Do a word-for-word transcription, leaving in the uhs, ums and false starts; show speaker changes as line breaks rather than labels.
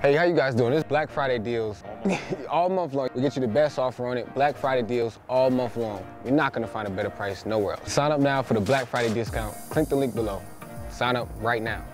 Hey, how you guys doing? This Black Friday deals all month long. We get you the best offer on it. Black Friday deals all month long. You're not gonna find a better price nowhere else. Sign up now for the Black Friday discount. Click the link below. Sign up right now.